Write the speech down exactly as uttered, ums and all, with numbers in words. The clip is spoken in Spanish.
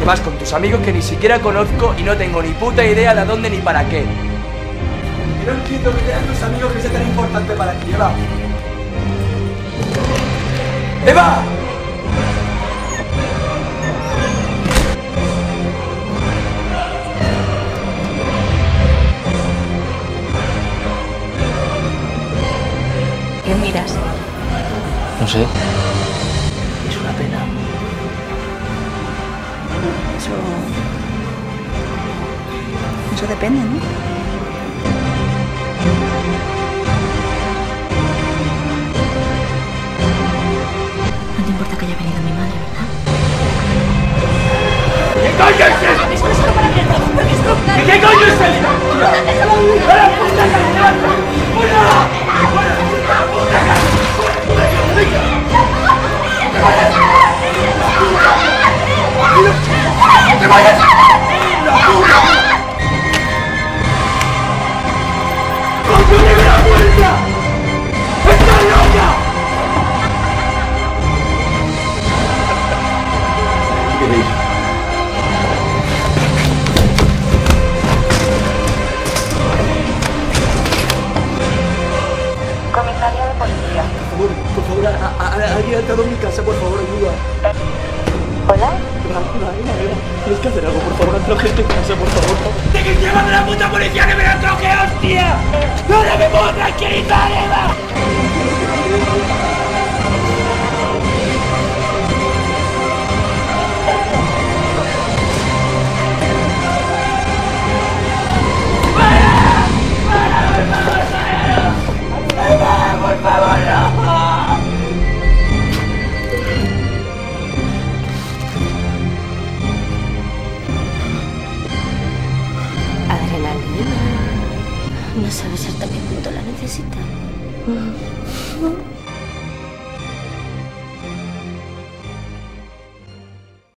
vas con tus amigos que ni siquiera conozco y no tengo ni puta idea de a dónde ni para qué. Y no entiendo que sean tus amigos que sea tan importante para ti, Eva. ¡Eva! ¿Qué miras? No sé. Es una pena. Eso... Eso depende, ¿no? No te importa que haya venido mi madre, ¿verdad? ¿Qué coño es eso? ¿Qué coño es eso? ¡Para puta cagada! ¡Una! ¡No te vayas! ¡Coño de la puerta! ¡Estás loca! Comisaría de policía. Por favor, por favor, a, a, a, alguien ha entrado en mi casa, por favor, ayuda. ¿Hola? Eva, Eva, Eva, tienes que hacer algo, por favor, ha entrado gente en casa, por favor. ¡De que llevan de la puta policía que me la coge, hostia! ¡Ahora me puedo tranquilizar, Eva! Adrenalina. No sabes hasta qué punto la necesitan.